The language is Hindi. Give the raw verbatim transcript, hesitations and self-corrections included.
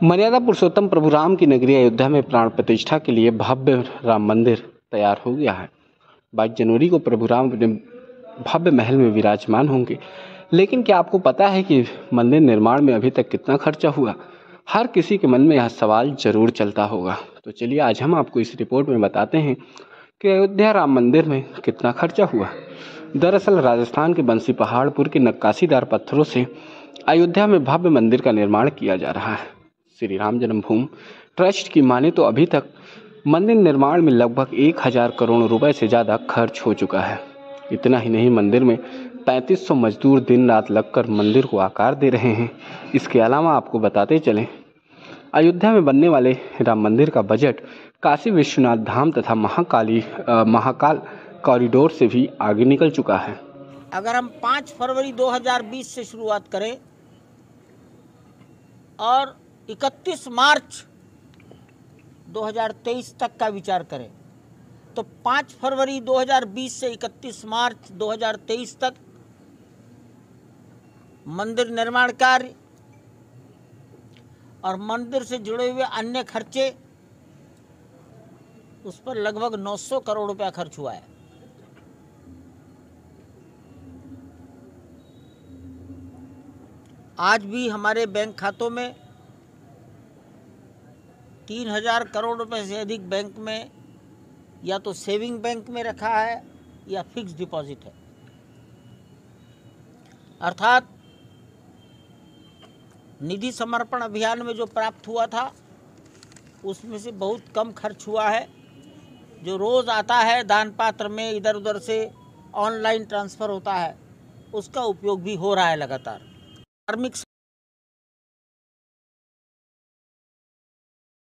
मर्यादा पुरुषोत्तम प्रभु राम की नगरी अयोध्या में प्राण प्रतिष्ठा के लिए भव्य राम मंदिर तैयार हो गया है। बाईस जनवरी को प्रभु राम अपने भव्य महल में विराजमान होंगे। लेकिन क्या आपको पता है कि मंदिर निर्माण में अभी तक कितना खर्चा हुआ? हर किसी के मन में यह सवाल जरूर चलता होगा। तो चलिए आज हम आपको इस रिपोर्ट में बताते हैं कि अयोध्या राम मंदिर में कितना खर्चा हुआ। दरअसल राजस्थान के बंसी पहाड़पुर के नक्काशीदार पत्थरों से अयोध्या में भव्य मंदिर का निर्माण किया जा रहा है। श्री राम जन्मभूमि ट्रस्ट की माने तो अभी तक मंदिर निर्माण में लगभग एक हजार करोड़ रुपए से ज़्यादा खर्च हो चुका है। इतना ही नहीं, मंदिर में पैंतीस सौ मजदूर दिन रात लगकर मंदिर को आकार दे रहे हैं। इसके अलावा आपको बताते चलें, अयोध्या में बनने वाले राम मंदिर का बजट काशी विश्वनाथ धाम तथा महाकाली महाकाल कॉरिडोर से भी आगे निकल चुका है। अगर हम पाँच फरवरी दो हज़ार बीस से शुरुआत करें और इकतीस मार्च दो हज़ार तेईस तक का विचार करें तो पाँच फरवरी दो हज़ार बीस से इकतीस मार्च दो हज़ार तेईस तक मंदिर निर्माण कार्य और मंदिर से जुड़े हुए अन्य खर्चे, उस पर लगभग नौ सौ करोड़ रुपया खर्च हुआ है। आज भी हमारे बैंक खातों में तीन हजार करोड़ रुपए से अधिक बैंक में या तो सेविंग बैंक में रखा है या फिक्स डिपॉजिट है। अर्थात निधि समर्पण अभियान में जो प्राप्त हुआ था उसमें से बहुत कम खर्च हुआ है। जो रोज़ आता है दान पात्र में इधर उधर से ऑनलाइन ट्रांसफ़र होता है, उसका उपयोग भी हो रहा है लगातार। धार्मिक